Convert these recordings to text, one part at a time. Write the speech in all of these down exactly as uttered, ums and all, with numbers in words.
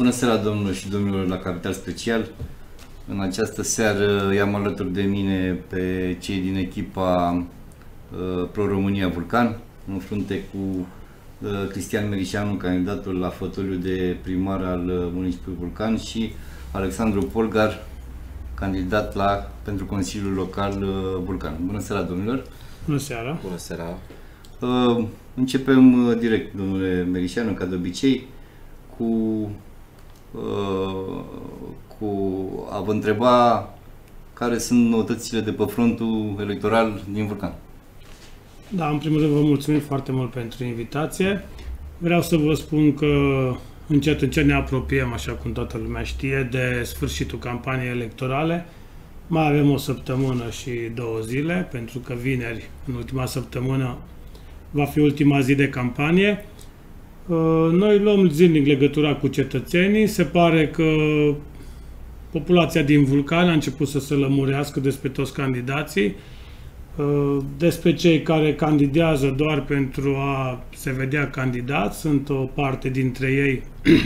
Bună seara, domnilor și domnilor, la Capital Special. În această seară i-am alături de mine pe cei din echipa uh, Pro-România Vulcan, în frunte cu uh, Cristian Merișanu, candidatul la fotoliu de primar al uh, municipiului Vulcan, și Alexandru Polgar, candidat la, pentru Consiliul Local uh, Vulcan. Bună seara, domnilor! Bună seara! Bună seara! Uh, începem uh, direct, domnule Merișanu, ca de obicei, cu, uh, cu a vă întreba care sunt noutățile de pe frontul electoral din Vulcan. Da, în primul rând vă mulțumim foarte mult pentru invitație. Vreau să vă spun că încet, încet ne apropiem, așa cum toată lumea știe, de sfârșitul campaniei electorale. Mai avem o săptămână și două zile, pentru că vineri, în ultima săptămână, va fi ultima zi de campanie. Noi luăm zilnic legătura cu cetățenii. Se pare că populația din Vulcan a început să se lămurească despre toți candidații, despre cei care candidează doar pentru a se vedea candidați. Sunt o parte dintre ei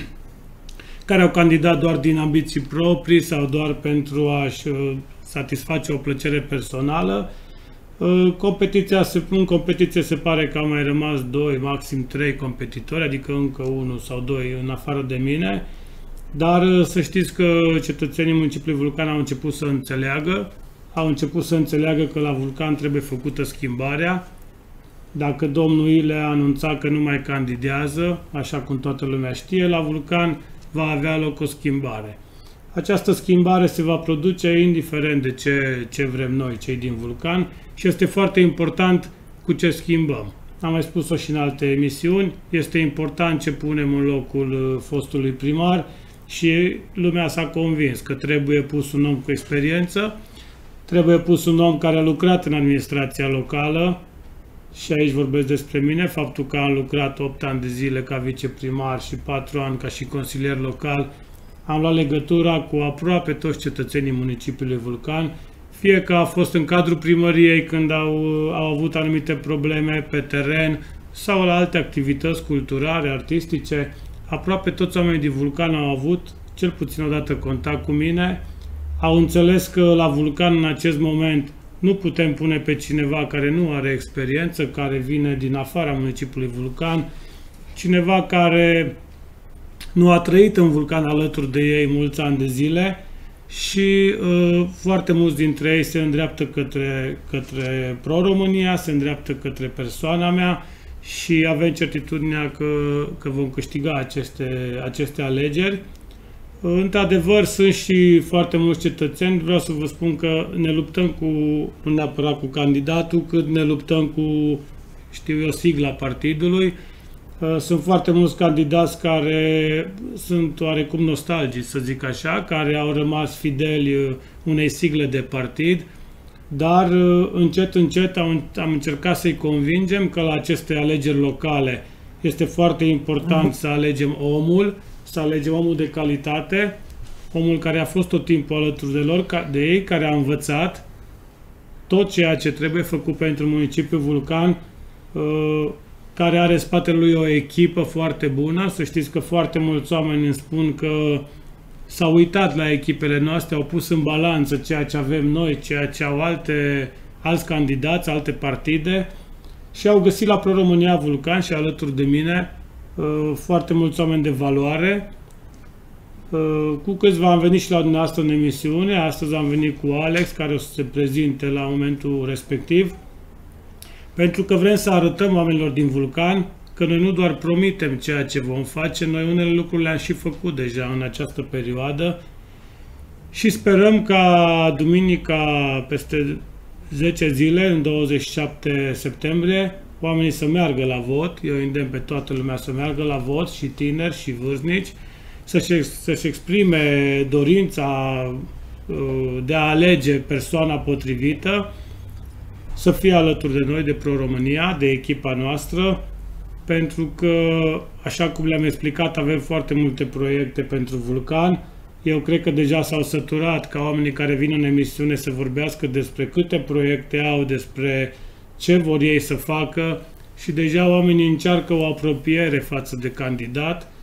care au candidat doar din ambiții proprii sau doar pentru a-și satisface o plăcere personală. Competiția, în competiție se pare că au mai rămas doi, maxim trei competitori, adică încă unul sau doi în afară de mine. Dar să știți că cetățenii municipiului Vulcan au început să înțeleagă, au început să înțeleagă că la Vulcan trebuie făcută schimbarea. Dacă domnul Ile a anunțat că nu mai candidează, așa cum toată lumea știe, la Vulcan va avea loc o schimbare. Această schimbare se va produce indiferent de ce, ce vrem noi, cei din Vulcan, și este foarte important cu ce schimbăm. Am mai spus-o și în alte emisiuni, este important ce punem în locul fostului primar și lumea s-a convins că trebuie pus un om cu experiență, trebuie pus un om care a lucrat în administrația locală, și aici vorbesc despre mine, faptul că am lucrat opt ani de zile ca viceprimar și patru ani ca și consilier local. Am luat legătura cu aproape toți cetățenii municipiului Vulcan, fie că a fost în cadrul primăriei când au, au avut anumite probleme pe teren sau la alte activități culturale, artistice. Aproape toți oamenii din Vulcan au avut cel puțin o dată contact cu mine, au înțeles că la Vulcan în acest moment nu putem pune pe cineva care nu are experiență, care vine din afara municipiului Vulcan, cineva care nu a trăit în Vulcan alături de ei mulți ani de zile și uh, foarte mulți dintre ei se îndreaptă către, către Pro-România, se îndreaptă către persoana mea și avem certitudinea că, că vom câștiga aceste, aceste alegeri. Într-adevăr, sunt și foarte mulți cetățeni. Vreau să vă spun că ne luptăm cu, nu neapărat cu candidatul, cât ne luptăm cu, știu eu, sigla partidului. Sunt foarte mulți candidați care sunt oarecum nostalgici, să zic așa, care au rămas fideli unei sigle de partid, dar încet, încet am, am încercat să-i convingem că la aceste alegeri locale este foarte important să alegem omul, să alegem omul de calitate, omul care a fost tot timpul alături de lor, de ei, care a învățat tot ceea ce trebuie făcut pentru municipiul Vulcan, care are în spatele lui o echipă foarte bună. Să știți că foarte mulți oameni îmi spun că s-au uitat la echipele noastre, au pus în balanță ceea ce avem noi, ceea ce au alte, alți candidați, alte partide, și au găsit la Pro-România Vulcan și alături de mine foarte mulți oameni de valoare. Cu câțiva am venit și la dumneavoastră în emisiune. Astăzi am venit cu Alex, care o să se prezinte la momentul respectiv, pentru că vrem să arătăm oamenilor din Vulcan că noi nu doar promitem ceea ce vom face, noi unele lucruri le-am și făcut deja în această perioadă și sperăm ca duminica, peste zece zile, în douăzeci și șapte septembrie, oamenii să meargă la vot. Eu îndemn pe toată lumea să meargă la vot, și tineri și vârstnici, să-și, să-și exprime dorința de a alege persoana potrivită, să fie alături de noi, de Pro-România, de echipa noastră, pentru că, așa cum le-am explicat, avem foarte multe proiecte pentru Vulcan. Eu cred că deja s-au săturat ca oamenii care vin în emisiune să vorbească despre câte proiecte au, despre ce vor ei să facă, și deja oamenii încearcă o apropiere față de candidat.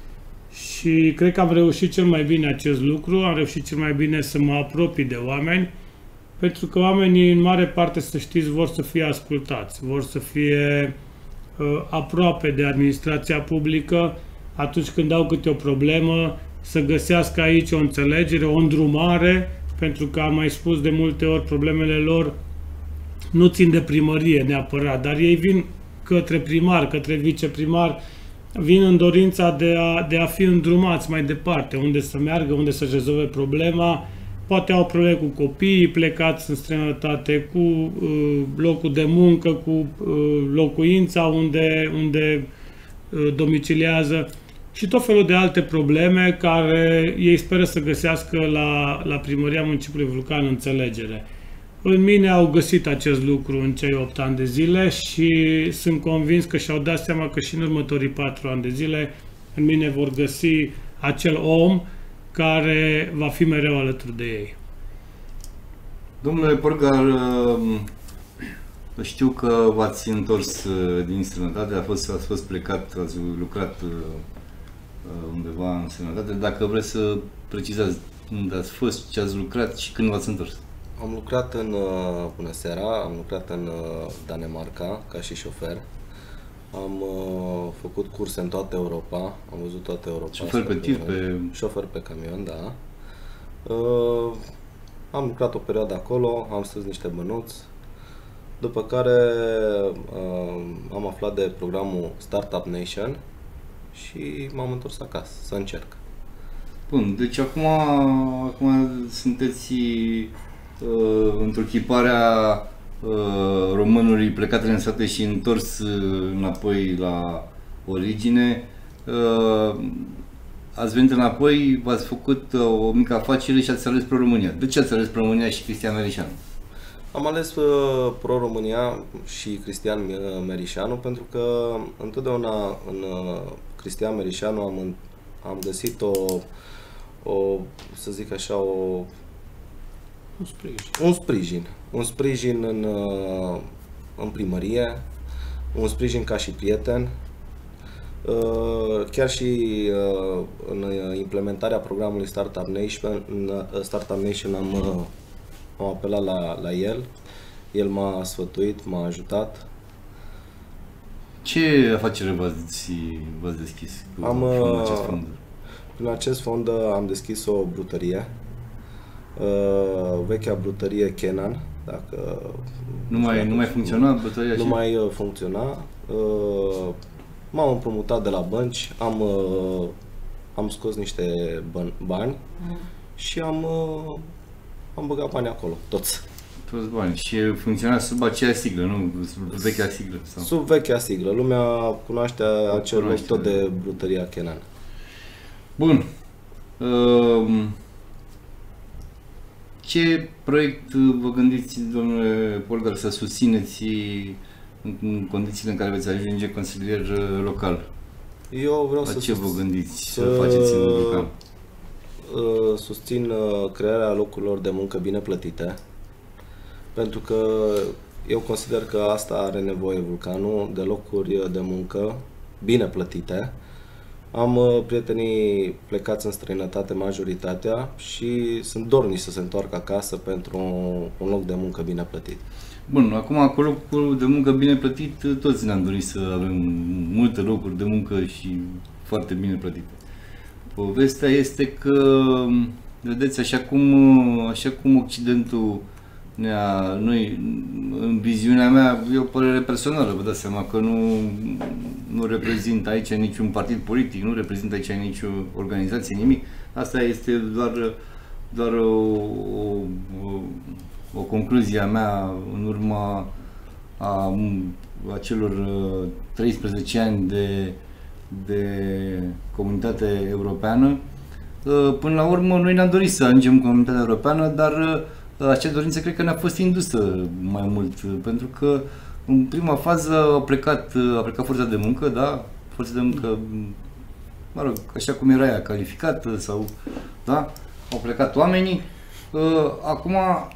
și cred că am reușit cel mai bine acest lucru, am reușit cel mai bine să mă apropii de oameni, pentru că oamenii, în mare parte, să știți, vor să fie ascultați, vor să fie uh, aproape de administrația publică atunci când au câte o problemă, să găsească aici o înțelegere, o îndrumare, pentru că am mai spus de multe ori, problemele lor nu țin de primărie neapărat, dar ei vin către primar, către viceprimar, vin în dorința de a, de a fi îndrumați mai departe, unde să meargă, unde să rezolve problema. Poate au probleme cu copiii plecați în străinătate, cu uh, locul de muncă, cu uh, locuința unde, unde uh, domiciliază și tot felul de alte probleme care ei speră să găsească la, la Primăria Municipiului Vulcan înțelegere. În mine au găsit acest lucru în cei opt ani de zile și sunt convins că și-au dat seama că și în următorii patru ani de zile în mine vor găsi acel om care va fi mereu alături de ei. Domnule Polgar, știu că v-ați întors din străinătate, a fost, ați fost plecat, ați lucrat undeva în străinătate. Dacă vreți să precizați unde ați fost, ce ați lucrat și când v-ați întors. Am lucrat în, bună seara, am lucrat în Danemarca ca și șofer. Am uh, făcut curse în toată Europa, am văzut toată Europa. Șofer pe tir, pe... Șofer pe camion, da. Uh, am lucrat o perioadă acolo, am strâns niște bănuți, după care uh, am aflat de programul Startup Nation și m-am întors acasă să încerc. Bun, deci acum, acum sunteți uh, într-o chiparea uh, românului plecat în state și întors uh, înapoi la origine. Uh, ați venit înapoi, v-ați făcut uh, o mică afacere și ați ales Pro-România. De ce ați ales Pro-România și Cristian Merișanu? Am ales uh, Pro-România și Cristian Merișanu pentru că întotdeauna în uh, Cristian Merișanu am, am găsit o, o, să zic așa, o, un sprijin. Un sprijin, un sprijin în, uh, în primărie, un sprijin ca și prieten. Uh, chiar și uh, în implementarea programului Startup Nation, Startup Nation am, uh, am apelat la, la el. El m-a sfătuit, m-a ajutat. Ce afacere v-ați, v-ați deschis cu am, acest fond? Prin acest fond am deschis o brutărie, uh, vechea brutărie Kenan. Dacă nu mai, nu mai funcționa brutăria? Nu mai funcționa. Uh, M-am împrumutat de la bănci, am, uh, am scos niște bani mm. și am, uh, am băgat bani acolo, toți. Toți bani. Și funcționa sub aceea siglă, nu? Sub vechea siglă? Sau? Sub vechea siglă. Lumea cunoaște acel loc tot de brutăria Kenan. Bun. Uh, ce proiect vă gândiți, domnule Polgar, să susțineți în condițiile în care veți ajunge consilier local? Eu vreau La să ce vă gândiți să, să faceți în Vulcan? Susțin crearea locurilor de muncă bine plătite, pentru că eu consider că asta are nevoie Vulcanul, de locuri de muncă bine plătite. Am prietenii plecați în străinătate, majoritatea, și sunt dornici să se întoarcă acasă pentru un loc de muncă bine plătit. Bun, acum acolo locul de muncă bine plătit, toți ne-am dorit să avem multe locuri de muncă și foarte bine plătite. Povestea este că, vedeți, așa cum, așa cum Occidentul ne-a, noi, în viziunea mea, e o părere personală, vă dați seama că nu, nu reprezint aici niciun partid politic, nu reprezint aici nicio organizație, nimic. Asta este doar, doar o, o, o o concluzie a mea în urma a, a celor treisprezece ani de, de comunitate europeană. Până la urmă, noi ne-am dorit să ajungem în comunitatea europeană, dar acea dorință cred că ne-a fost indusă mai mult, pentru că în prima fază a plecat, a plecat forța de muncă, da? Forța de muncă, mă rog, așa cum era ea, calificată sau, da? Au plecat oamenii. Acum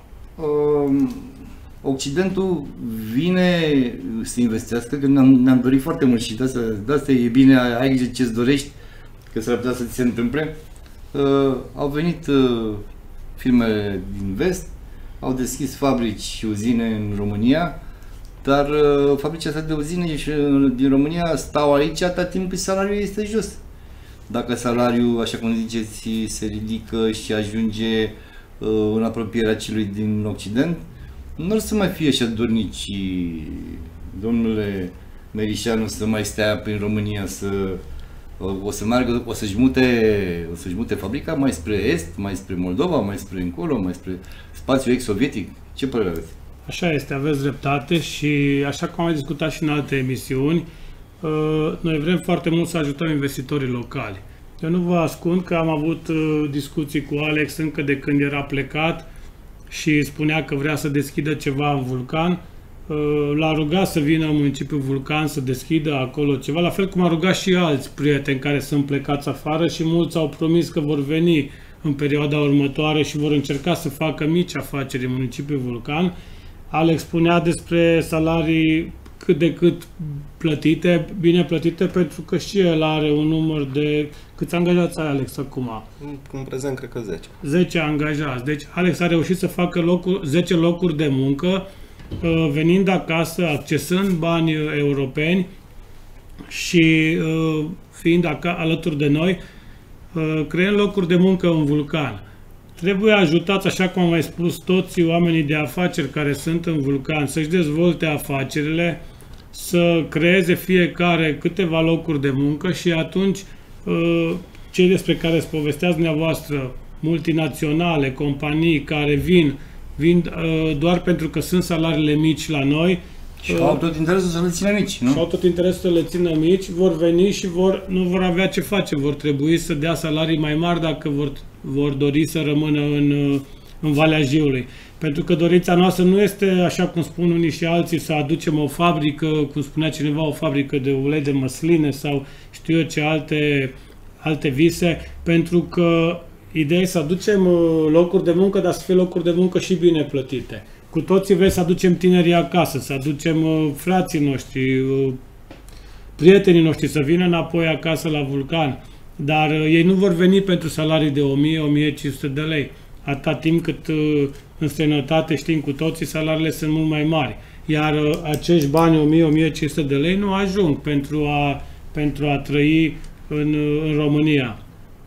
Occidentul vine să investească, că ne-am, ne-am dorit foarte mult și de asta, de asta e bine, ai grijă ce-ți dorești, că s-ar putea să ți se întâmple. Uh, au venit uh, firmele din vest, au deschis fabrici și uzine în România, dar uh, fabricile astea de uzine și, uh, din România stau aici atât timp cât salariul este jos. Dacă salariul, așa cum ziceți, se ridică și ajunge uh, în apropierea celui din Occident, nu o să mai fie așa dornici, domnule Merișanu, să mai stea prin România, să o să meargă, o să-și mute, o să-și mute fabrica mai spre est, mai spre Moldova, mai spre încolo, mai spre spațiul ex-sovietic. Ce părere aveți? Așa este, aveți dreptate și așa cum am mai discutat și în alte emisiuni, noi vrem foarte mult să ajutăm investitorii locali. Eu nu vă ascund că am avut discuții cu Alex încă de când era plecat și spunea că vrea să deschidă ceva în Vulcan. L-a rugat să vină în municipiul Vulcan să deschidă acolo ceva, la fel cum a rugat și alți prieteni care sunt plecați afară și mulți au promis că vor veni în perioada următoare și vor încerca să facă mici afaceri în municipiul Vulcan. Alex spunea despre salarii cât de cât plătite, bine plătite, pentru că și el are un număr de... Câți angajați ai, Alex, acum? În prezent, cred că zece. zece angajați. Deci Alex a reușit să facă locuri, zece locuri de muncă, venind acasă, accesând bani europeni și fiind acasă, alături de noi, creând locuri de muncă în Vulcan. Trebuie ajutați, așa cum am mai spus, toți oamenii de afaceri care sunt în Vulcan să-și dezvolte afacerile, să creeze fiecare câteva locuri de muncă și atunci cei despre care îți povesteați dumneavoastră, multinaționale, companii care vin, vin doar pentru că sunt salariile mici la noi, și au tot interesul să le țină mici, nu? Și au tot interesul să le țină mici, vor veni și vor, nu vor avea ce face, vor trebui să dea salarii mai mari dacă vor, vor dori să rămână în, în Valea Jiului. Pentru că dorința noastră nu este, așa cum spun unii și alții, să aducem o fabrică, cum spunea cineva, o fabrică de ulei de măsline sau știu eu ce alte, alte vise, pentru că ideea e să aducem locuri de muncă, dar să fie locuri de muncă și bine plătite. Cu toții vrem să aducem tinerii acasă, să aducem uh, frații noștri, uh, prietenii noștri să vină înapoi acasă la Vulcan, dar uh, ei nu vor veni pentru salarii de o mie - o mie cinci sute de lei. Atâta timp cât uh, în străinătate știm cu toții, salariile sunt mult mai mari. Iar uh, acești bani, o mie - o mie cinci sute de lei, nu ajung pentru a, pentru a trăi în, uh, în România.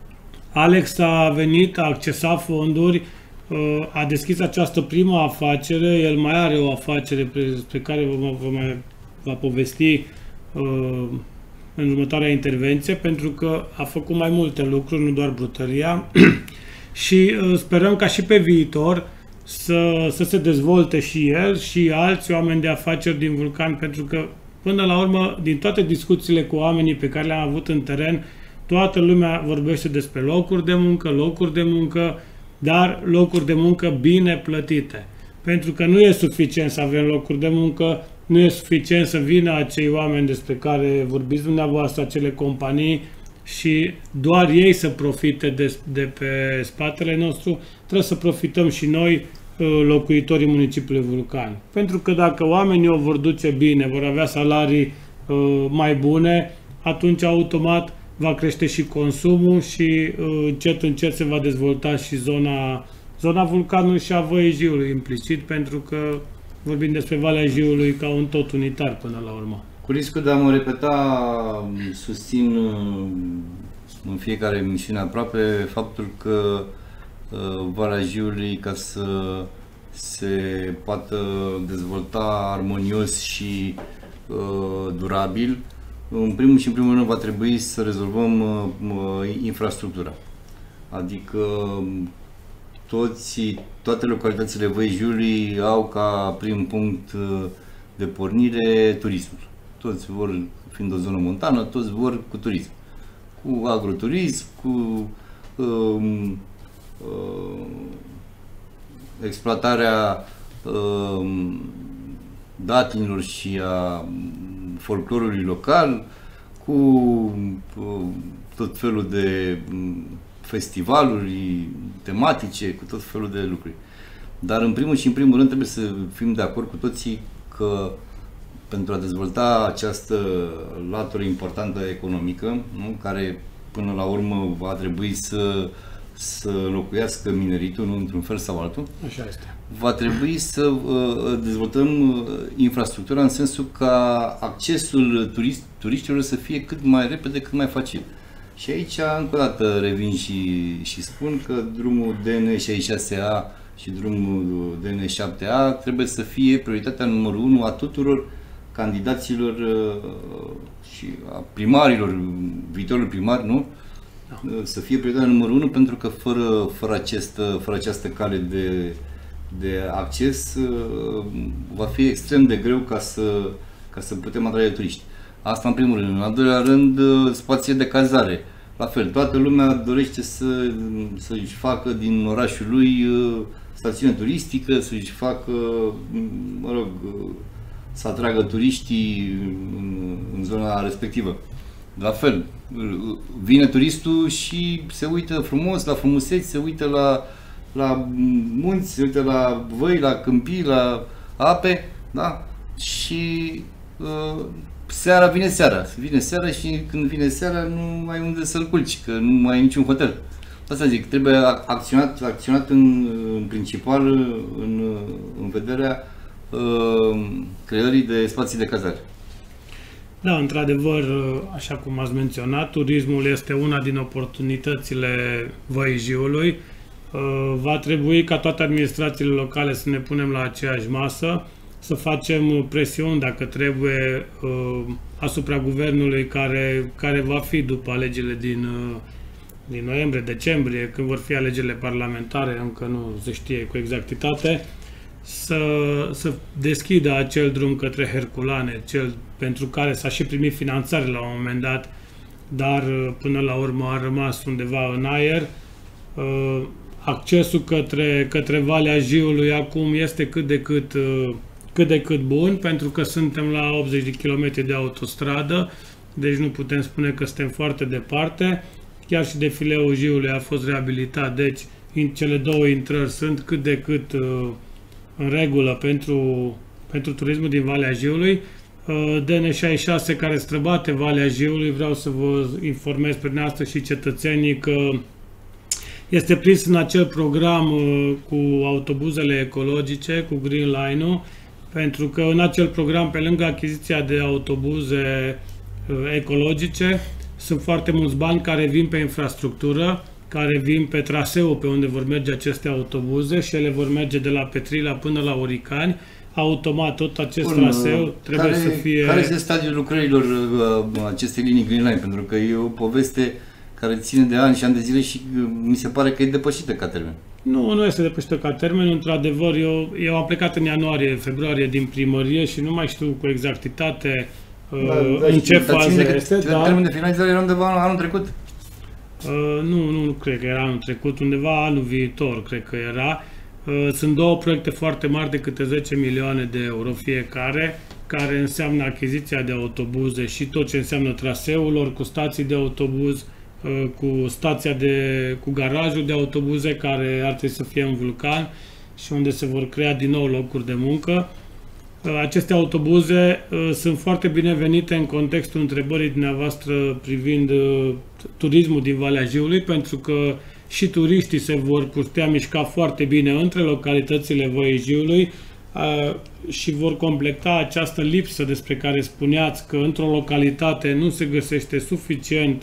Alex a venit, a accesat fonduri, a deschis această primă afacere, el mai are o afacere despre care vă, vă mai va povesti uh, în următoarea intervenție, pentru că a făcut mai multe lucruri, nu doar brutăria și uh, sperăm ca și pe viitor să, să se dezvolte și el și alți oameni de afaceri din Vulcan, pentru că până la urmă, din toate discuțiile cu oamenii pe care le-am avut în teren, toată lumea vorbește despre locuri de muncă, locuri de muncă, dar locuri de muncă bine plătite. Pentru că nu e suficient să avem locuri de muncă, nu e suficient să vină acei oameni despre care vorbiți dumneavoastră, acele companii, și doar ei să profite de, de pe spatele nostru, trebuie să profităm și noi, locuitorii municipiului Vulcan. Pentru că dacă oamenii o vor duce bine, vor avea salarii mai bune, atunci automat va crește și consumul și încet, încet se va dezvolta și zona, zona Vulcanului și a Văii Jiului implicit, pentru că vorbim despre Valea Jiului ca un tot unitar până la urmă. Cu riscul de a mă repeta, susțin în fiecare emisiune aproape faptul că Valea Jiului, ca să se poată dezvolta armonios și durabil, în primul și în primul rând va trebui să rezolvăm uh, infrastructura. Adică toți, toate localitățile Văii Jiului au ca prim punct de pornire turismul. Toți vor, fiind o zonă montană, toți vor cu turism. Cu agroturism, cu uh, uh, exploatarea uh, datinilor și a folclorului local, cu uh, tot felul de festivaluri tematice, cu tot felul de lucruri. Dar în primul și în primul rând trebuie să fim de acord cu toții că pentru a dezvolta această latură importantă economică, nu, care până la urmă va trebui să, să locuiască mineritul, nu într-un fel sau altul. Așa este. Va trebui să uh, dezvoltăm uh, infrastructura în sensul ca accesul turist, turiștilor să fie cât mai repede, cât mai facil. Și aici, încă o dată, revin și, și spun că drumul D N șaizeci și șase A și drumul D N șapte A trebuie să fie prioritatea numărul unu a tuturor candidaților uh, și a primarilor, viitorul primar, nu? Da. Să fie prioritatea numărul unu, pentru că fără, fără, acest, fără această cale de, de acces uh, va fi extrem de greu ca să, ca să putem atrage turiști. Asta în primul rând. În al doilea rând, spații de cazare. La fel, toată lumea dorește să, să-și facă din orașul lui stațiune turistică, să-și facă, mă rog, să atragă turiștii în, în zona respectivă. La fel, vine turistul și se uită frumos la frumuseți, se uită la, la munți, se uită la văi, la câmpii, la ape, da? Și uh, seara vine seara, vine seara și când vine seara nu ai unde să-l culci, că nu mai ai niciun hotel. Asta zic, trebuie acționat, acționat în, în principal în, în vederea uh, creării de spații de cazare. Da, într-adevăr, așa cum ați menționat, turismul este una din oportunitățile Văii Jiului. Va trebui ca toate administrațiile locale să ne punem la aceeași masă, să facem presiuni, dacă trebuie, asupra guvernului care, care va fi după alegerile din, din noiembrie, decembrie, când vor fi alegerile parlamentare, încă nu se știe cu exactitate, să, să deschidă acel drum către Herculane, cel pentru care s-a și primit finanțare la un moment dat, dar până la urmă a rămas undeva în aer. Accesul către, către Valea Jiului acum este cât de cât, cât de cât bun, pentru că suntem la optzeci de kilometri de autostradă, deci nu putem spune că suntem foarte departe. Chiar și defileul Jiului a fost reabilitat, deci cele două intrări sunt cât de cât în regulă pentru, pentru turismul din Valea Jiului. D N șaizeci și șase care străbate Valea Jiului, vreau să vă informez pe dumneavoastră și cetățenii că este prins în acel program cu autobuzele ecologice, cu Green Line-ul, pentru că în acel program, pe lângă achiziția de autobuze ecologice, sunt foarte mulți bani care vin pe infrastructură, care vin pe traseul pe unde vor merge aceste autobuze și ele vor merge de la Petrila până la Oricani. Automat, tot acest Bun, traseu trebuie care, să fie... Care este stadiul lucrărilor uh, acestei linii Green Line? Pentru că e o poveste care ține de ani și ani de zile și uh, mi se pare că e depășită ca termen. Nu, nu este depășită ca termen. Într-adevăr, eu, eu am plecat în ianuarie, februarie din primărie și nu mai știu cu exactitate uh, da, da, în ce fază este. Da? Termenul de finalizare era undeva anul trecut? Uh, nu, nu, nu cred că era anul trecut, undeva anul viitor, cred că era. Sunt două proiecte foarte mari de câte zece milioane de euro fiecare, care înseamnă achiziția de autobuze și tot ce înseamnă traseul lor, cu stații de autobuz, cu stația de, cu garajul de autobuze care ar trebui să fie în Vulcan și unde se vor crea din nou locuri de muncă. Aceste autobuze sunt foarte binevenite în contextul întrebării dumneavoastră privind turismul din Valea Jiului, pentru că și turiștii se vor putea mișca foarte bine între localitățile Văii Jiului și vor completa această lipsă despre care spuneați, că într-o localitate nu se găsește suficient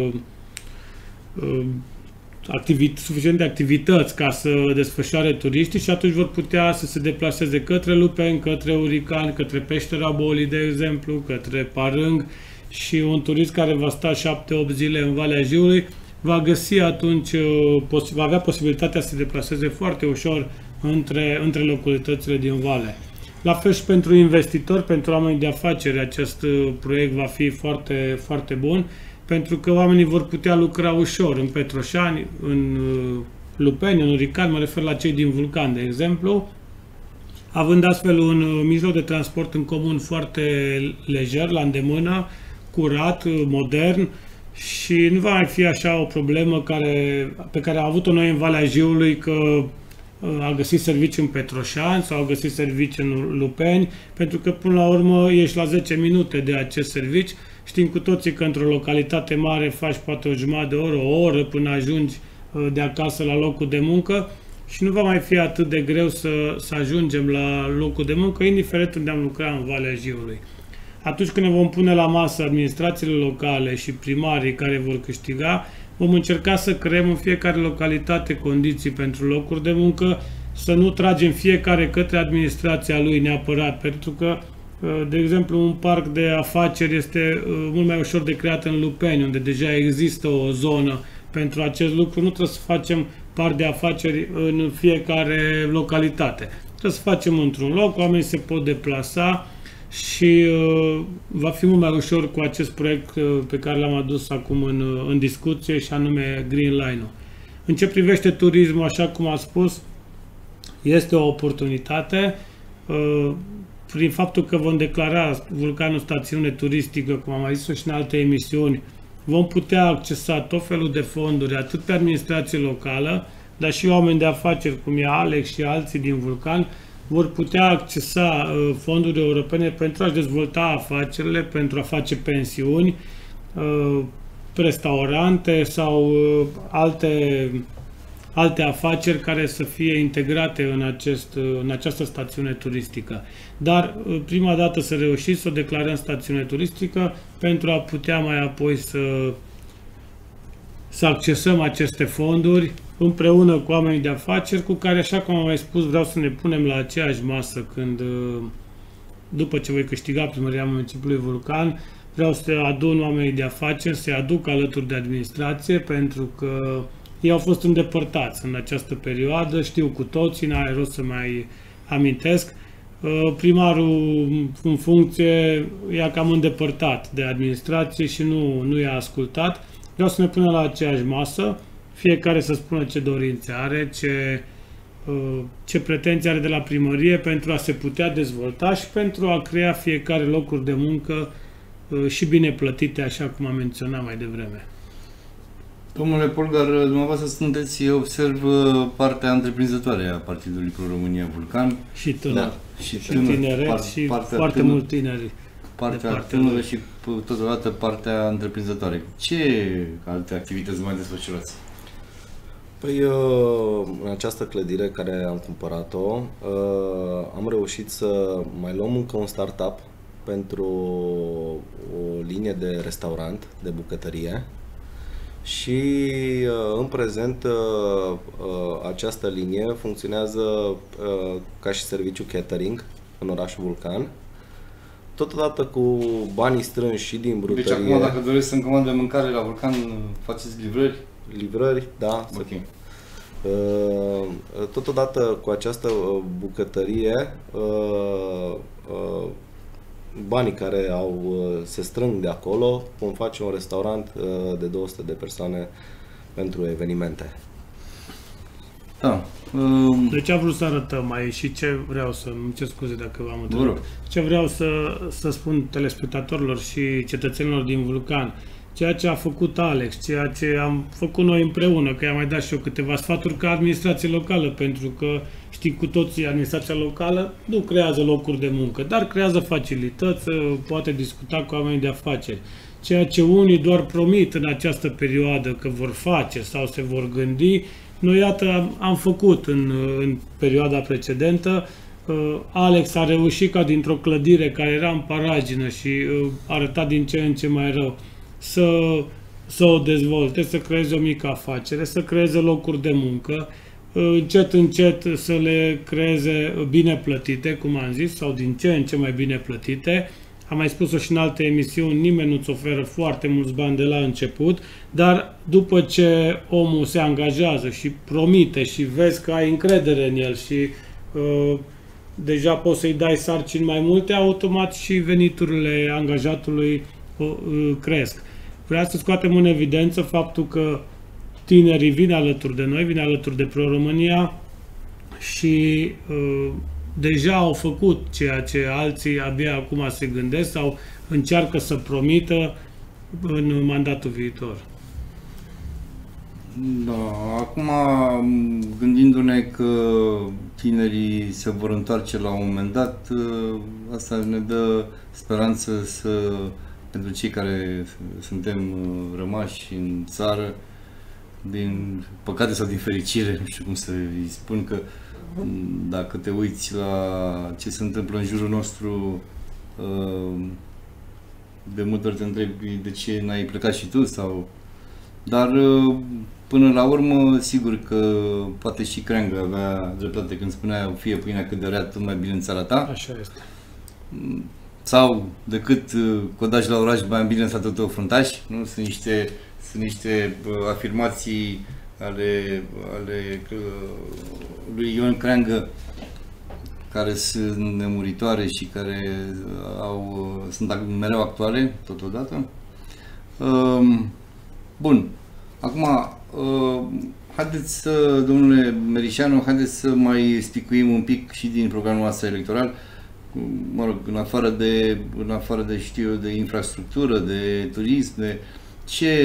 activit, suficiente activități ca să desfășoare turiștii și atunci vor putea să se deplaseze către Lupeni, către Uricani, către Peștera Bolii, de exemplu, către Parâng, și un turist care va sta șapte opt zile în Valea Jiului va găsi atunci, va avea posibilitatea să se deplaseze foarte ușor între, între localitățile din Vale. La fel și pentru investitori, pentru oamenii de afaceri, acest proiect va fi foarte, foarte bun, pentru că oamenii vor putea lucra ușor în Petroșani, în Lupeni, în Uricani, mă refer la cei din Vulcan, de exemplu, având astfel un mijloc de transport în comun foarte lejer, la îndemână, curat, modern, și nu va mai fi așa o problemă care, pe care am avut-o noi în Valea Jiului, că a găsit serviciu în Petroșani sau a găsit serviciu în Lupeni, pentru că până la urmă ești la zece minute de acest serviciu. Știm cu toții că într-o localitate mare faci poate o jumătate de oră, o oră până ajungi de acasă la locul de muncă și nu va mai fi atât de greu să, să ajungem la locul de muncă, indiferent unde am lucrat în Valea Jiului. Atunci când ne vom pune la masă administrațiile locale și primarii care vor câștiga, vom încerca să creăm în fiecare localitate condiții pentru locuri de muncă, să nu tragem fiecare către administrația lui neapărat, pentru că, de exemplu, un parc de afaceri este mult mai ușor de creat în Lupeni, unde deja există o zonă pentru acest lucru. Nu trebuie să facem parc de afaceri în fiecare localitate. Trebuie să facem într-un loc, oamenii se pot deplasa și uh, va fi mult mai ușor cu acest proiect uh, pe care l-am adus acum în, uh, în discuție, și anume Green Line-ul. În ce privește turismul, așa cum am spus, este o oportunitate. Uh, prin faptul că vom declara Vulcanul stațiune turistică, cum am mai zis și în alte emisiuni, vom putea accesa tot felul de fonduri, atât pe administrație locală, dar și oameni de afaceri, cum e Alex și alții din Vulcan, vor putea accesa uh, fonduri europene pentru a-și dezvolta afacerile, pentru a face pensiuni, uh, restaurante sau uh, alte, alte afaceri care să fie integrate în, acest, uh, în această stațiune turistică. Dar uh, prima dată să reușim să o declarăm stațiune turistică pentru a putea mai apoi să, să accesăm aceste fonduri împreună cu oamenii de afaceri cu care, așa cum am mai spus, vreau să ne punem la aceeași masă când, după ce voi câștiga primăria municipiului Vulcan, vreau să adun oamenii de afaceri, să-i aduc alături de administrație, pentru că ei au fost îndepărtați în această perioadă, știu cu toții, n-are rost să mai amintesc. Primarul în funcție i-a cam îndepărtat de administrație și nu, nu i-a ascultat. Vreau să ne punem la aceeași masă, fiecare să spună ce dorințe are, ce, ce pretenții are de la primărie pentru a se putea dezvolta și pentru a crea fiecare locuri de muncă și bine plătite, așa cum am menționat mai devreme. Domnule Polgar, dumneavoastră sunteți, eu observ, partea întreprinzătoare a Partidului Pro-România Vulcan. Și tânăr. Da. Și, și tineret par, și foarte tânăr, mulți tineri. Partea tânără și totodată partea întreprinzătoare. Ce alte activități mai desfășurați? Păi, în această clădire care am cumpărat-o, am reușit să mai luăm încă un startup pentru o linie de restaurant, de bucătărie. Și în prezent această linie funcționează ca și serviciu catering în orașul Vulcan. Totodată cu banii strânși și din brutărie. Deci acum, dacă doresc să-mi comand de mâncare la Vulcan, faceți livrări? Livrări, da. Ok. Totodată cu această bucătărie, banii care au, se strâng de acolo, vom face un restaurant de două sute de persoane pentru evenimente. Da. De ce am vrut să arătăm aici și ce vreau să, îmi cer scuze dacă v-am întrebat, ce vreau să, să spun telespectatorilor și cetățenilor din Vulcan, ceea ce a făcut Alex, ceea ce am făcut noi împreună, că i-am mai dat și eu câteva sfaturi ca administrație locală, pentru că știi cu toții, administrația locală nu creează locuri de muncă, dar creează facilități, poate discuta cu oamenii de afaceri. Ceea ce unii doar promit în această perioadă că vor face sau se vor gândi, noi, iată, am, am făcut în, în perioada precedentă. Uh, Alex a reușit ca dintr-o clădire care era în paragină și uh, arăta din ce în ce mai rău, să, să o dezvolte, să creeze o mică afacere, să creeze locuri de muncă, uh, încet, încet să le creeze bine plătite, cum am zis, sau din ce în ce mai bine plătite. Am mai spus-o și în alte emisiuni, nimeni nu-ți oferă foarte mulți bani de la început, dar după ce omul se angajează și promite și vezi că ai încredere în el și uh, deja poți să-i dai sarcini mai multe, automat și veniturile angajatului uh, cresc. Vreau să scoatem în evidență faptul că tinerii vin alături de noi, vin alături de Pro-România și uh, deja au făcut ceea ce alții abia acum se gândesc sau încearcă să promită în mandatul viitor. Da, acum gândindu-ne că tinerii se vor întoarce la un moment dat, asta ne dă speranță să, pentru cei care suntem rămași în țară, din păcate sau din fericire, nu știu cum să îi spun, că dacă te uiți la ce se întâmplă în jurul nostru, de multe ori te întrebi de ce n-ai plecat și tu, sau... Dar până la urmă, sigur că poate și Creangă avea dreptate când spunea fie pâinea cât de rea, tot mai bine în țara ta. Așa este. Sau decât codași la oraș, mai bine în satul tău fruntaș. Nu? Sunt niște, sunt niște afirmații ale, ale lui Ion Creangă care sunt nemuritoare și care au, sunt mereu actuale totodată. Bun. Acum, haideți să, domnule Merișanu, haideți să mai spicuim un pic și din programul nostru electoral, mă rog, în afară de, în afară de, știu eu, de infrastructură, de turism, de ce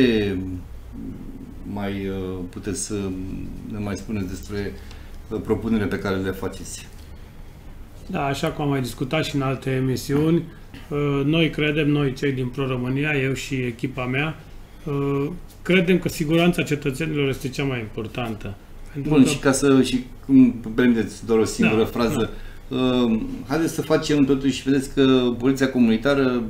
mai puteți să ne mai spuneți despre propunerile pe care le faceți? Da, așa cum am mai discutat și în alte emisiuni, noi credem, noi cei din Pro-România, eu și echipa mea, credem că siguranța cetățenilor este cea mai importantă. Bun, că... și ca să, și cum permiteți doar o singură da, frază, da. Uh, haideți să facem totuși, vedeți că poliția comunitară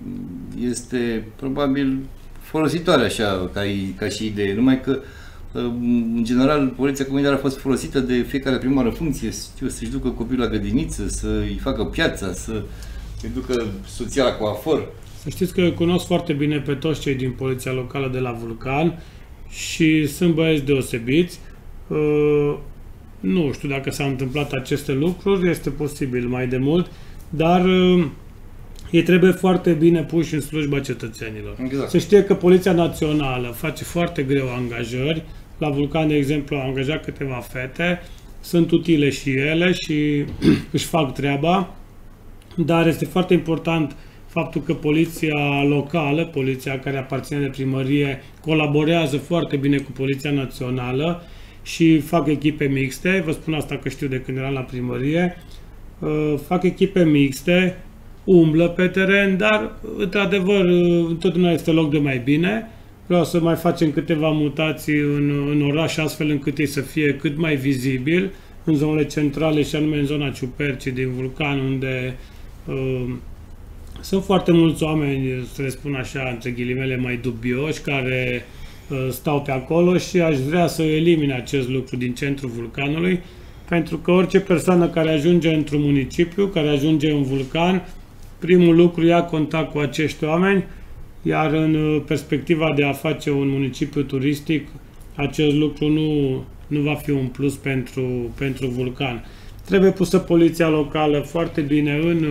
este probabil folositoare așa ca, ca și idee, numai că uh, în general poliția comunitară a fost folosită de fiecare primar în funcție, știu, să-și ducă copilul la grădiniță, să-i facă piața, să-i ducă soția la coafor. Să știți că eu cunosc foarte bine pe toți cei din poliția locală de la Vulcan și sunt băieți deosebiți. Uh, nu știu dacă s-au întâmplat aceste lucruri, este posibil mai de mult, dar uh, ei trebuie foarte bine puși în slujba cetățenilor. Exact. Se știe că Poliția Națională face foarte greu angajări. La Vulcan, de exemplu, au angajat câteva fete, sunt utile și ele și își fac treaba, dar este foarte important faptul că poliția locală, poliția care aparține de primărie, colaborează foarte bine cu Poliția Națională și fac echipe mixte. Vă spun asta că știu de când eram la primărie. Fac echipe mixte, umblă pe teren, dar, într-adevăr, întotdeauna este loc de mai bine. Vreau să mai facem câteva mutații în, în oraș, astfel încât ei să fie cât mai vizibil în zonele centrale și anume în zona Ciupercii din Vulcan, unde uh, sunt foarte mulți oameni, să le spun așa, între ghilimele, mai dubioși, care uh, stau pe acolo și aș vrea să elimine acest lucru din centrul Vulcanului, pentru că orice persoană care ajunge într-un municipiu, care ajunge în Vulcan, primul lucru ia contact cu acești oameni, iar în perspectiva de a face un municipiu turistic, acest lucru nu, nu va fi un plus pentru, pentru Vulcan. Trebuie pusă poliția locală foarte bine în,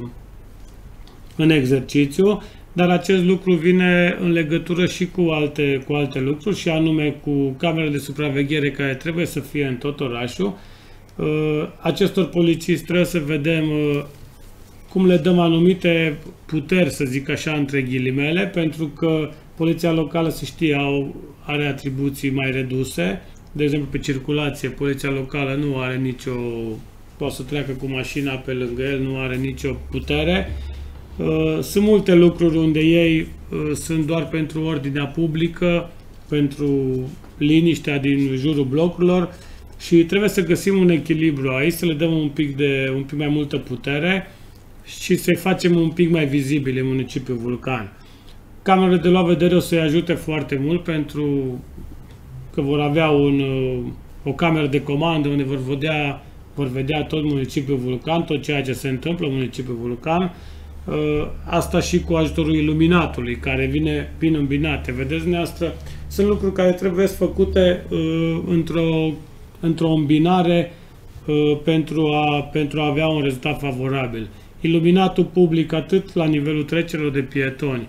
în exercițiu, dar acest lucru vine în legătură și cu alte, cu alte lucruri, și anume cu camere de supraveghere care trebuie să fie în tot orașul. Acestor polițiști trebuie să vedem cum le dăm anumite puteri, să zic așa, între ghilimele, pentru că poliția locală, se știe, au, are atribuții mai reduse. De exemplu, pe circulație, poliția locală nu are nicio, poate să treacă cu mașina pe lângă el, nu are nicio putere. Sunt multe lucruri unde ei sunt doar pentru ordinea publică, pentru liniștea din jurul blocurilor și trebuie să găsim un echilibru aici, să le dăm un pic, de, un pic mai multă putere și să-i facem un pic mai vizibili în municipiul Vulcan. Camerele de luat vedere o să-i ajute foarte mult, pentru că vor avea un, o cameră de comandă unde vor vedea, vor vedea tot municipiul Vulcan, tot ceea ce se întâmplă în municipiul Vulcan. Asta și cu ajutorul iluminatului, care vine bine îmbinate. Vedeți dumneavoastră, sunt lucruri care trebuie făcute într-o într-o îmbinare pentru a, pentru a avea un rezultat favorabil. Iluminatul public atât la nivelul trecerilor de pietoni,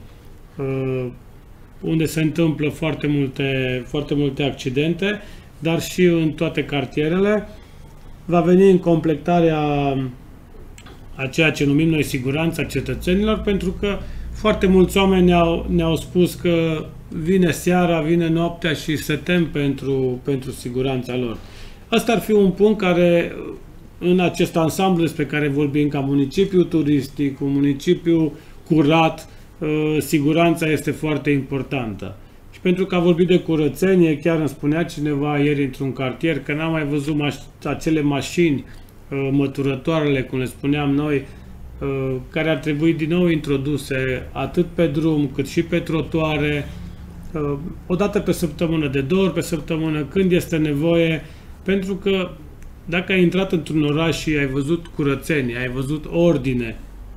unde se întâmplă foarte multe, foarte multe accidente, dar și în toate cartierele, va veni în completarea a ceea ce numim noi siguranța cetățenilor, pentru că Foarte mulți oameni ne-au, ne-au spus că vine seara, vine noaptea și se tem pentru, pentru siguranța lor. Asta ar fi un punct care, în acest ansamblu despre care vorbim ca municipiu turistic, un municipiu curat, siguranța este foarte importantă. Și pentru că a vorbit de curățenie, chiar îmi spunea cineva ieri într-un cartier că n-am mai văzut maș- acele mașini măturătoarele, cum le spuneam noi, care ar trebui din nou introduse atât pe drum cât și pe trotuare, o dată pe săptămână, de două ori pe săptămână, când este nevoie, pentru că dacă ai intrat într-un oraș și ai văzut curățenie, ai văzut ordine,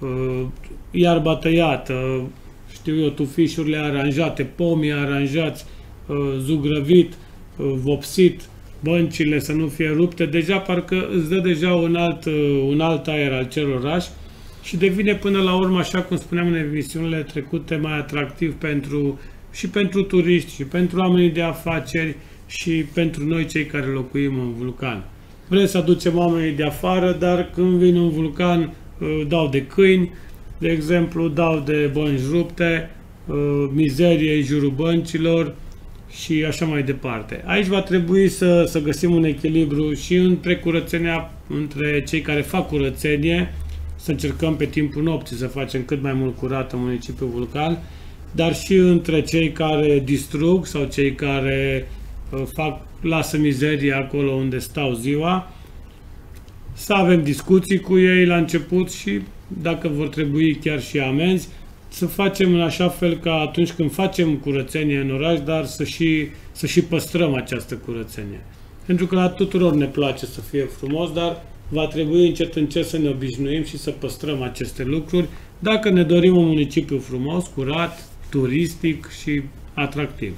iarba tăiată, știu eu, tufișurile aranjate, pomii aranjați, zugrăvit, vopsit, băncile să nu fie rupte, deja parcă îți dă deja un alt, un alt aer al celor oraș și devine până la urmă, așa cum spuneam în emisiunile trecute, mai atractiv pentru, și pentru turiști, și pentru oamenii de afaceri, și pentru noi cei care locuim în Vulcan. Vrem să aducem oamenii de afară, dar când vin în Vulcan dau de câini, de exemplu, dau de bănci rupte, mizerie în jurul băncilor și așa mai departe. Aici va trebui să, să găsim un echilibru și între curățenia, între cei care fac curățenie, să încercăm pe timpul nopții să facem cât mai mult curat în municipiul Vulcan, dar și între cei care distrug sau cei care fac, lasă mizerie acolo unde stau ziua, să avem discuții cu ei la început și, dacă vor trebui, chiar și amenzi, să facem în așa fel ca atunci când facem curățenie în oraș, dar să și, să și păstrăm această curățenie. Pentru că la tuturor ne place să fie frumos, dar va trebui încet încet să ne obișnuim și să păstrăm aceste lucruri dacă ne dorim un municipiu frumos, curat, turistic și atractiv.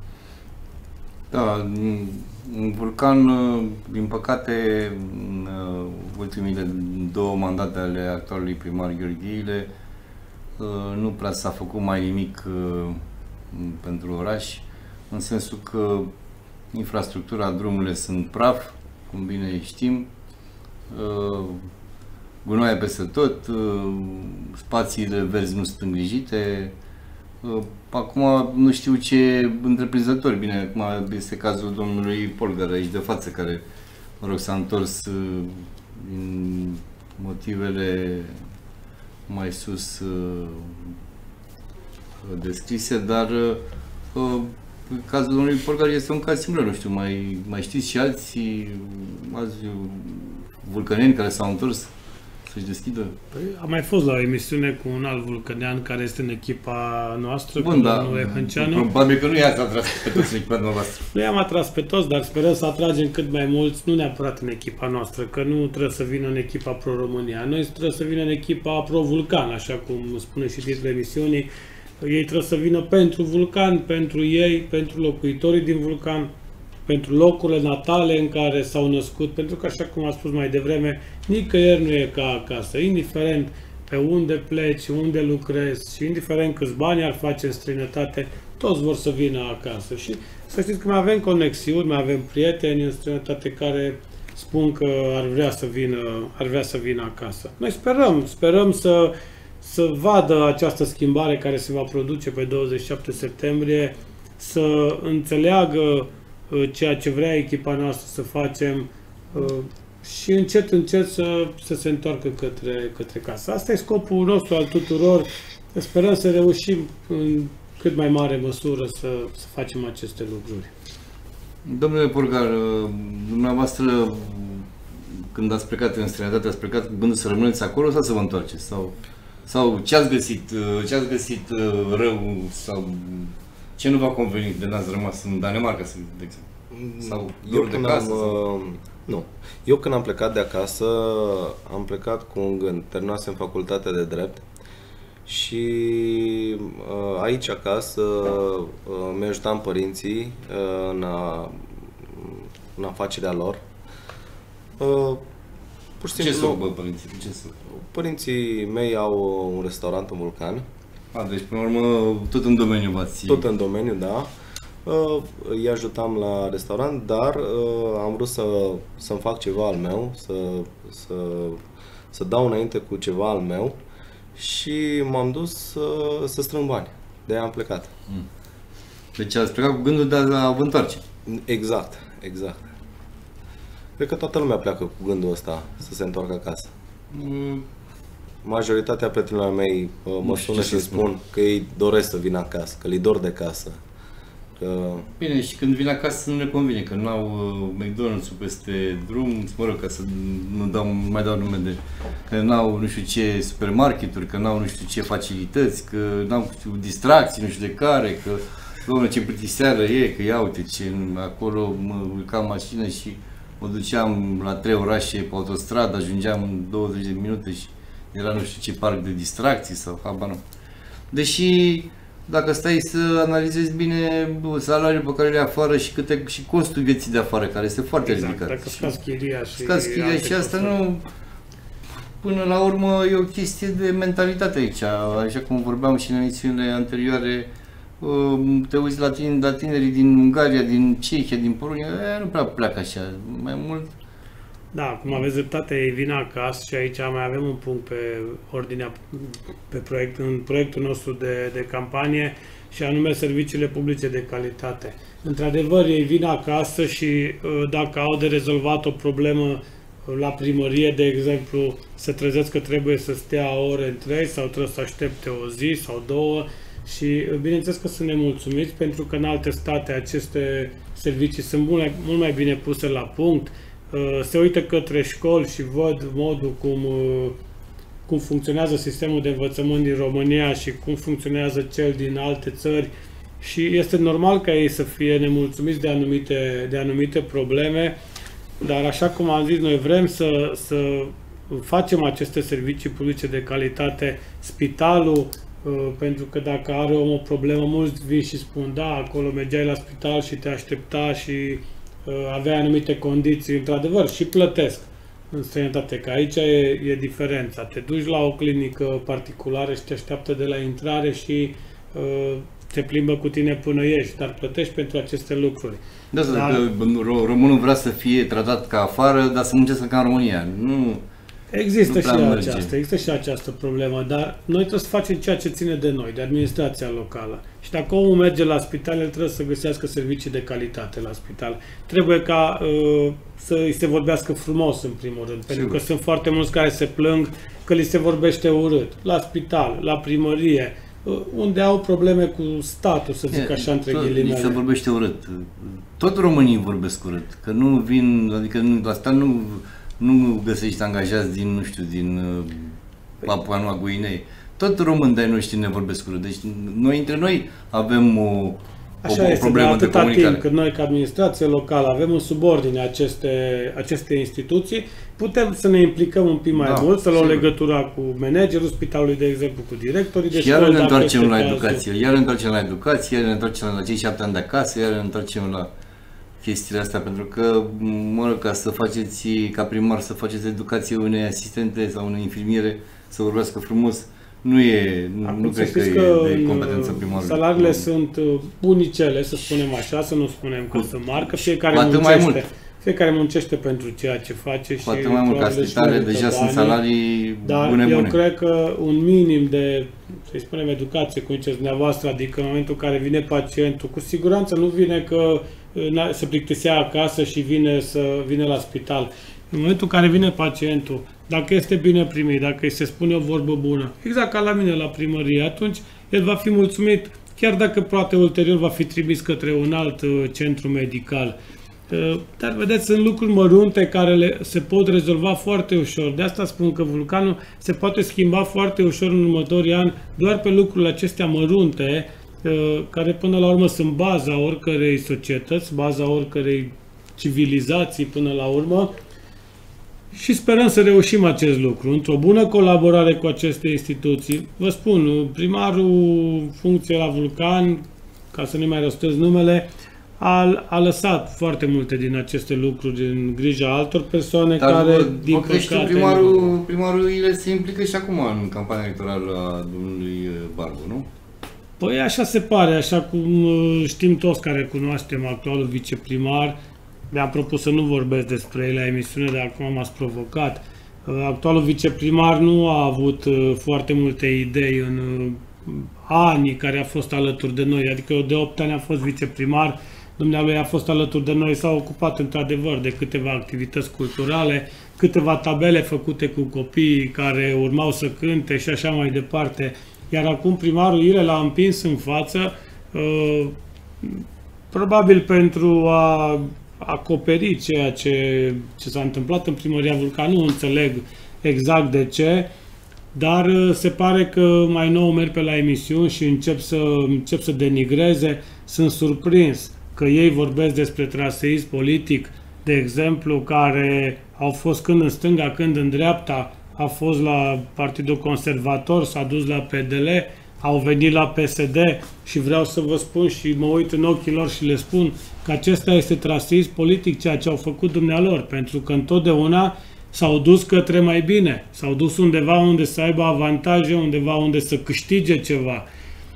Da, în Vulcan, din păcate, în ultimile două mandate ale actualului primar Gheorghe Ile, nu prea s-a făcut mai nimic pentru oraș, în sensul că infrastructura, drumurile sunt praf, cum bine știm, gunoaie peste tot, spațiile verzi nu sunt îngrijite. Acum nu știu ce întreprinzători, bine, acum este cazul domnului Polgar aici de față, care, mă rog, s-a întors din motivele mai sus descrise, dar cazul domnului Polgar este un caz similar, nu știu, mai, mai știți și alții, alți vulcaneni care s-au întors să-și deschidă? Păi, am mai fost la o emisiune cu un alt vulcanean care este în echipa noastră, Bun, cu da, domnul Ehănceanu. Probabil că nu i-ați atras pe toți în echipa noastră. Noi am atras pe toți, dar sperăm să atragem cât mai mulți, nu neapărat în echipa noastră, că nu trebuie să vină în echipa Pro-România. Noi trebuie să vină în echipa Pro-Vulcan, așa cum spune și titlul emisiunii. Ei trebuie să vină pentru Vulcan, pentru ei, pentru locuitorii din Vulcan, pentru locurile natale în care s-au născut, pentru că, așa cum am spus mai devreme, nicăieri nu e ca acasă, indiferent pe unde pleci, unde lucrezi și indiferent câți bani ar face în străinătate, toți vor să vină acasă. Și să știți că mai avem conexiuni, mai avem prieteni în străinătate care spun că ar vrea să vină, ar vrea să vină acasă. Noi sperăm, sperăm să, să vadă această schimbare care se va produce pe douăzeci și șapte septembrie, să înțeleagă ceea ce vrea echipa noastră să facem și încet, încet să, să se întoarcă către, către casă. Asta e scopul nostru al tuturor. Sperăm să reușim în cât mai mare măsură să, să facem aceste lucruri. Domnule Polgar, dumneavoastră, când ați plecat în străinătate, ați plecat cu gândul să rămâneți acolo sau să vă întoarceți? Sau, sau ce ați găsit, ce ați găsit rău sau ce nu v-a convenit de n-ați rămas în Danemarca, de exemplu? Sau eu de când casă? Am, Sau? Nu. Eu când am plecat de acasă, am plecat cu un gând. Terminasem facultatea de drept și aici acasă mi-ajutam părinții în, a, în afacerea lor. Pur și Ce simplu, se ocupă părinții? Ce se părinții mei au un restaurant în Vulcan. A, deci, până la urmă, tot în domeniu v-ați... Tot în domeniu, da. Îi ajutam la restaurant, dar am vrut să, să-mi fac ceva al meu, să, să, să dau înainte cu ceva al meu și m-am dus să, să strâng bani. De-aia am plecat. Mm. Deci ați plecat cu gândul de a vă întoarce. Exact, exact. Cred că toată lumea pleacă cu gândul ăsta să se întoarcă acasă. Mm. Majoritatea prietenilor mei mă sună și spun că ei doresc să vină acasă, că li dor de casă. Că... Bine, și când vin acasă nu le convine, că nu au uh, McDonald's-ul peste drum, mă rog, ca să nu dau, mai dau nume de... că nu au nu știu ce supermarketuri, că nu au nu știu ce facilități, că nu au distracții, nu știu de care, că doamne, ce plictiseară e, că ia uite ce acolo mă urcam în mașină și mă duceam la trei orașe pe autostradă, ajungeam în douăzeci de minute și era nu știu ce parc de distracții sau habar nu. Deși dacă stai să analizezi bine salariul pe care le ai afară și câte și costul vieții de afară, care este foarte exact, ridicat. Dacă scazi chiria și... Scazi chiria și asta nu... Până la urmă e o chestie de mentalitate aici. Așa cum vorbeam și în emisiunile anterioare, te uiți la, tine, la tinerii din Ungaria, din Cehia, din Polonia, nu prea pleacă așa. Mai mult... Da, cum aveți dreptate, ei vin acasă și aici mai avem un punct pe ordinea, pe proiect, în proiectul nostru de, de campanie și anume serviciile publice de calitate. Într-adevăr, ei vin acasă și dacă au de rezolvat o problemă la primărie, de exemplu, se trezesc că trebuie să stea ore întregi sau trebuie să aștepte o zi sau două și bineînțeles că sunt nemulțumiți pentru că în alte state aceste servicii sunt mult mai, mult mai bine puse la punct. Se uită către școli și văd modul cum, cum funcționează sistemul de învățământ din România și cum funcționează cel din alte țări și este normal ca ei să fie nemulțumiți de anumite, de anumite probleme, dar așa cum am zis, noi vrem să, să facem aceste servicii publice de calitate. Spitalul, pentru că dacă are om o problemă, mulți vin și spun, da, acolo mergeai la spital și te aștepta și avea anumite condiții, într-adevăr, și plătesc în străinătate, că aici e, e diferența. Te duci la o clinică particulară și te așteaptă de la intrare și uh, te plimbă cu tine până ieși, dar plătești pentru aceste lucruri. Da, dar... că românul vrea să fie tratat ca afară, dar să muncească ca în România. Nu... Există și aceasta, există și această problemă, dar noi trebuie să facem ceea ce ține de noi, de administrația locală. Și dacă omul merge la spital, el trebuie să găsească servicii de calitate la spital. Trebuie ca uh, să îi se vorbească frumos, în primul rând, pentru că sunt foarte mulți care se plâng că li se vorbește urât. La spital, la primărie, uh, unde au probleme cu statul, să zic așa, între ghilimele. Se vorbește urât. Tot românii vorbesc urât, că nu vin, adică nu, la asta nu... Nu găsești angajați din, nu știu, din uh, Papua Noua Guinee. Tot români de-ai noștri ne vorbesc urât. Deci noi între noi avem o, Așa o, o este, problemă de comunicare. Timp cât noi ca administrație locală avem în subordine aceste, aceste instituții, putem să ne implicăm un pic mai da, mult, să luăm legătura cu managerul spitalului, de exemplu, cu directorii de școală. Iar ne întoarcem la educație, iar ne întoarcem la educație, iar ne întoarcem la cei șapte ani de acasă, iar ne întoarcem la chestiile astea, pentru că, mă rog, ca să faceți, ca primar, să faceți educație unei asistente sau unei infirmiere, să vorbească frumos, nu e, Acum, nu cred că, că e de competența primarului. Salariile sunt unicele, să spunem așa, să nu spunem că sunt mari, că fiecare muncește, mai mult. fiecare muncește pentru ceea ce face și poate mai mult, ca spitale deja banii, sunt salarii dar bune, eu bune. cred că un minim de, să-i spunem, educație, cum ziceți dumneavoastră, adică în momentul în care vine pacientul, cu siguranță nu vine că se plictisea acasă și vine, să, vine la spital. În momentul în care vine pacientul, dacă este bine primit, dacă îi se spune o vorbă bună, exact ca la mine la primărie, atunci el va fi mulțumit, chiar dacă poate ulterior va fi trimis către un alt uh, centru medical. Uh, dar vedeți, sunt lucruri mărunte care le, se pot rezolva foarte ușor. De asta spun că Vulcanul se poate schimba foarte ușor în următorii ani doar pe lucrurile acestea mărunte, care până la urmă sunt baza oricărei societăți, baza oricărei civilizații până la urmă și sperăm să reușim acest lucru, într-o bună colaborare cu aceste instituții. Vă spun, primarul funcție la Vulcan, ca să nu mai rostesc numele, a, a lăsat foarte multe din aceste lucruri în grija altor persoane. Dar care, vă, din vă păcate... Primarul, primarul Ile se implică și acum în campania electorală a domnului Barbu, nu? Păi așa se pare, așa cum știm toți care cunoaștem actualul viceprimar. Mi-am propus să nu vorbesc despre ei la emisiune, dar acum m-ați provocat. Actualul viceprimar nu a avut foarte multe idei în anii care a fost alături de noi, adică eu de opt ani am fost viceprimar, dumnealui a fost alături de noi, s-a ocupat într-adevăr de câteva activități culturale, câteva tabele făcute cu copiii care urmau să cânte și așa mai departe. Iar acum primarul Ire l-a împins în față, uh, probabil pentru a acoperi ceea ce, ce s-a întâmplat în primăria Vulcan. Nu înțeleg exact de ce, dar se pare că mai nou merg pe la emisiuni și încep să, încep să denigreze. Sunt surprins că ei vorbesc despre traseism politic, de exemplu, care au fost când în stânga, când în dreapta, a fost la Partidul Conservator, s-a dus la P D L, au venit la P S D și vreau să vă spun și mă uit în ochii lor și le spun că acesta este traseism politic, ceea ce au făcut dumnealor, pentru că întotdeauna s-au dus către mai bine, s-au dus undeva unde să aibă avantaje, undeva unde să câștige ceva.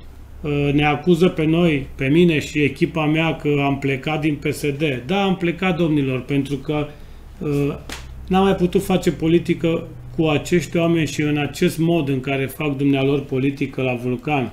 Ne acuză pe noi, pe mine și echipa mea că am plecat din P S D. Da, am plecat, domnilor, pentru că uh, n-am mai putut face politică cu acești oameni și în acest mod în care fac dumnealor politică la Vulcan.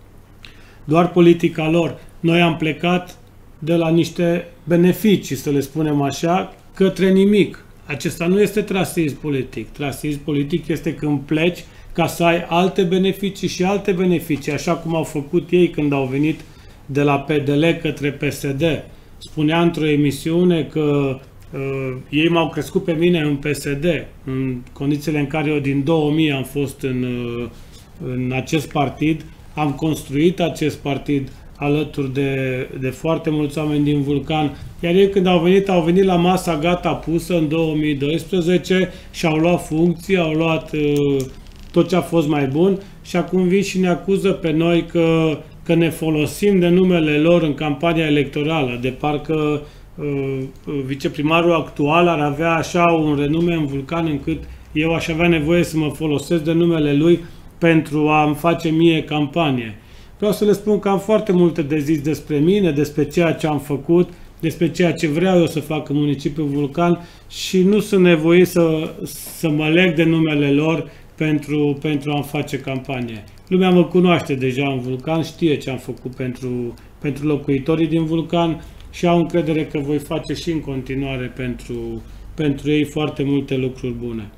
Doar politica lor. Noi am plecat de la niște beneficii, să le spunem așa, către nimic. Acesta nu este traseism politic. Traseism politic este când pleci ca să ai alte beneficii și alte beneficii, așa cum au făcut ei când au venit de la P D L către P S D. Spunea într-o emisiune că uh, ei m-au crescut pe mine în P S D, în condițiile în care eu din două mii am fost în, uh, în acest partid, am construit acest partid alături de, de foarte mulți oameni din Vulcan, iar ei când au venit, au venit la masa gata pusă în două mii doisprezece și au luat funcții, au luat uh, tot ce a fost mai bun și acum vin și ne acuză pe noi că, că ne folosim de numele lor în campania electorală, de parcă uh, viceprimarul actual ar avea așa un renume în Vulcan încât eu aș avea nevoie să mă folosesc de numele lui pentru a-mi face mie campanie. Vreau să le spun că am foarte multe de zis despre mine, despre ceea ce am făcut, despre ceea ce vreau eu să fac în municipiul Vulcan și nu sunt nevoit să, să mă leg de numele lor pentru, pentru a-mi face campanie. Lumea mă cunoaște deja în Vulcan, știe ce am făcut pentru, pentru locuitorii din Vulcan și au încredere că voi face și în continuare pentru, pentru ei foarte multe lucruri bune.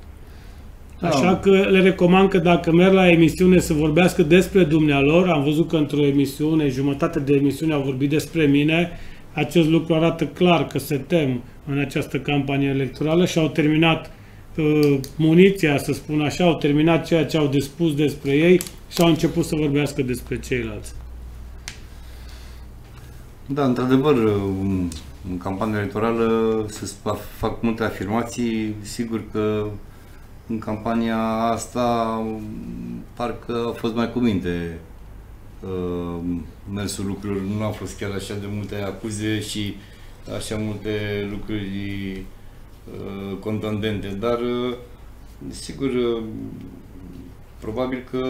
Așa că le recomand că dacă merg la emisiune să vorbească despre dumnealor, am văzut că într-o emisiune, jumătate de emisiune au vorbit despre mine, acest lucru arată clar că se tem în această campanie electorală și au terminat uh, muniția, să spun așa, au terminat ceea ce au de spus despre ei și au început să vorbească despre ceilalți. Da, într-adevăr, în campania electorală se fac multe afirmații, sigur că în campania asta parcă a fost mai cu minte uh, mersul lucrurilor, nu au fost chiar așa de multe acuze și așa multe lucruri uh, contundente, dar uh, sigur, uh, probabil că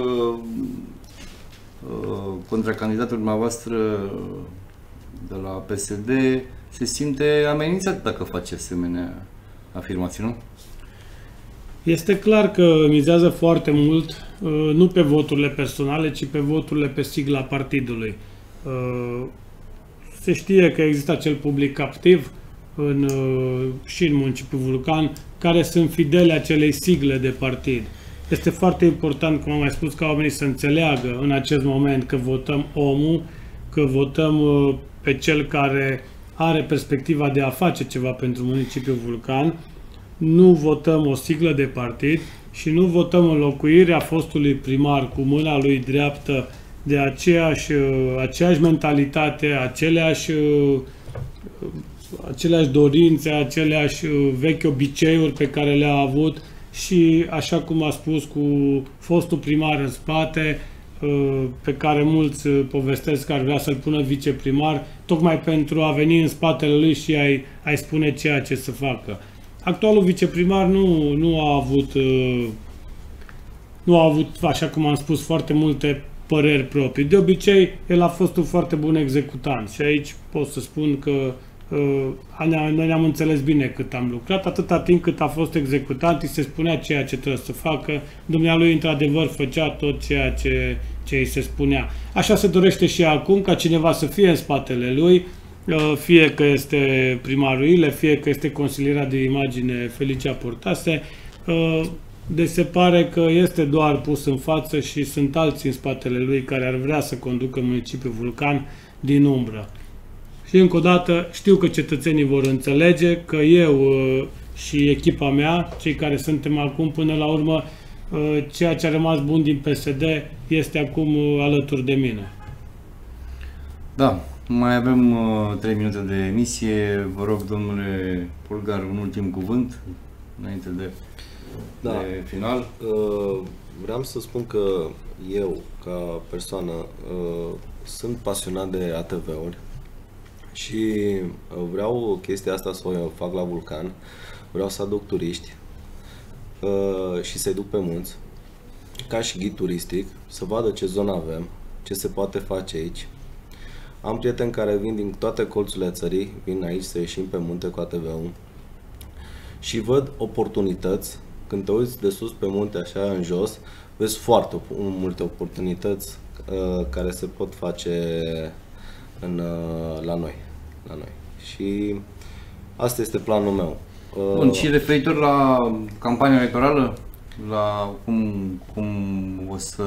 uh, contra candidatul dumneavoastră de la P S D se simte amenințat dacă face asemenea afirmații, nu? Este clar că mizează foarte mult, nu pe voturile personale, ci pe voturile pe sigla partidului. Se știe că există acel public captiv în, și în municipiul Vulcan, care sunt fidele acelei sigle de partid. Este foarte important, cum am mai spus, ca oamenii să înțeleagă în acest moment că votăm omul, că votăm pe cel care are perspectiva de a face ceva pentru municipiul Vulcan. Nu votăm o siglă de partid și nu votăm înlocuirea fostului primar cu mâna lui dreaptă de aceeași, aceeași mentalitate, aceleași, aceleași dorințe, aceleași vechi obiceiuri pe care le-a avut și, așa cum a spus, cu fostul primar în spate, pe care mulți povestesc că ar vrea să-l pună viceprimar, tocmai pentru a veni în spatele lui și a-i, a-i spune ceea ce să facă. Actualul viceprimar nu, nu a avut, nu a avut, așa cum am spus, foarte multe păreri proprii. De obicei, el a fost un foarte bun executant și aici pot să spun că Noi ne-am înțeles bine cât am lucrat, atâta timp cât a fost executant, îi se spunea ceea ce trebuie să facă, dumnealui într-adevăr făcea tot ceea ce, ce îi se spunea. Așa se dorește și acum, ca cineva să fie în spatele lui, fie că este primarul Ile, fie că este consiliera de imagine Felicia Portase. Deci se pare că este doar pus în față și sunt alții în spatele lui care ar vrea să conducă municipiul Vulcan din umbră. Și încă o dată știu că cetățenii vor înțelege că eu și echipa mea, cei care suntem acum până la urmă, ceea ce a rămas bun din P S D este acum alături de mine. Da, mai avem uh, trei minute de emisie. Vă rog, domnule Polgar, un ultim cuvânt înainte de, da. de final. Uh, vreau să spun că eu, ca persoană, uh, sunt pasionat de A T V-uri și vreau chestia asta să o fac la Vulcan. Vreau să aduc turiști uh, și să-i duc pe munți, ca și ghid turistic, să vadă ce zonă avem, ce se poate face aici. Am prieteni care vin din toate colțurile țării, vin aici să ieșim pe munte cu A T V-ul și văd oportunități. Când te uiți de sus pe munte, așa în jos, vezi foarte multe oportunități uh, care se pot face în, uh, la noi, la noi. Și asta este planul meu. Uh, Bun, și referitor la campania electorală, la cum, cum o să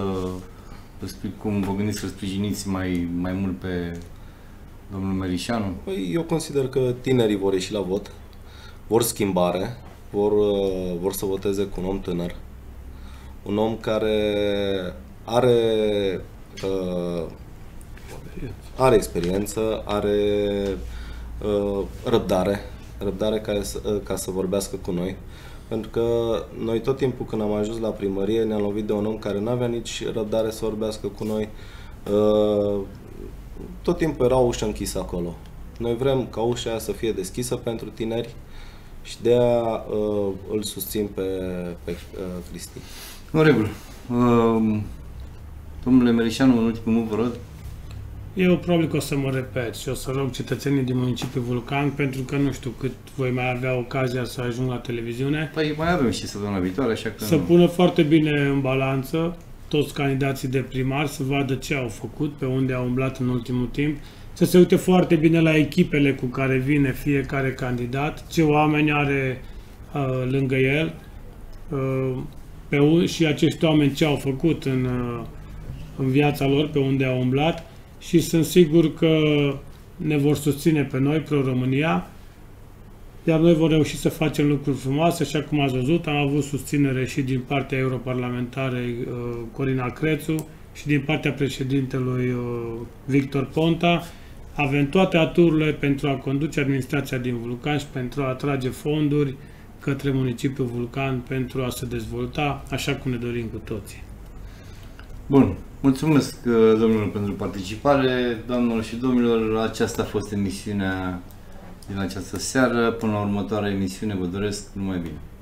cum vă gândiți să sprijiniți mai, mai mult pe domnul Merișanu? Păi, eu consider că tinerii vor ieși la vot, vor schimbare, vor, vor să voteze cu un om tânăr, un om care are, uh, are experiență, are uh, răbdare, răbdare care să, uh, ca să vorbească cu noi. Pentru că noi tot timpul când am ajuns la primărie ne-am lovit de un om care nu avea nici răbdare să vorbească cu noi. Tot timpul era o ușă închisă acolo. Noi vrem ca ușa aia să fie deschisă pentru tineri și de aia îl susțin pe, pe Cristi. În regulă. Domnule Merișanu, în ultimul mult vă rog. Eu probabil că o să mă repet și o să rog cetățenii din municipiul Vulcan, pentru că nu știu cât voi mai avea ocazia să ajung la televiziune. Păi mai avem și săptămâna viitoare, așa că... Să pună foarte bine în balanță toți candidații de primar, să vadă ce au făcut, pe unde au umblat în ultimul timp, să se uite foarte bine la echipele cu care vine fiecare candidat, ce oameni are uh, lângă el uh, pe un, și acești oameni ce au făcut în, uh, în viața lor, pe unde au umblat. Și sunt sigur că ne vor susține pe noi, Pro-România, iar noi vom reuși să facem lucruri frumoase, așa cum ați văzut, am avut susținere și din partea europarlamentarei uh, Corina Crețu și din partea președintelui uh, Victor Ponta. Avem toate aturile pentru a conduce administrația din Vulcan și pentru a atrage fonduri către municipiul Vulcan pentru a se dezvolta așa cum ne dorim cu toții. Bun. Mulțumesc, domnilor, pentru participare. Doamnelor și domnilor, aceasta a fost emisiunea din această seară. Până la următoarea emisiune, vă doresc numai bine.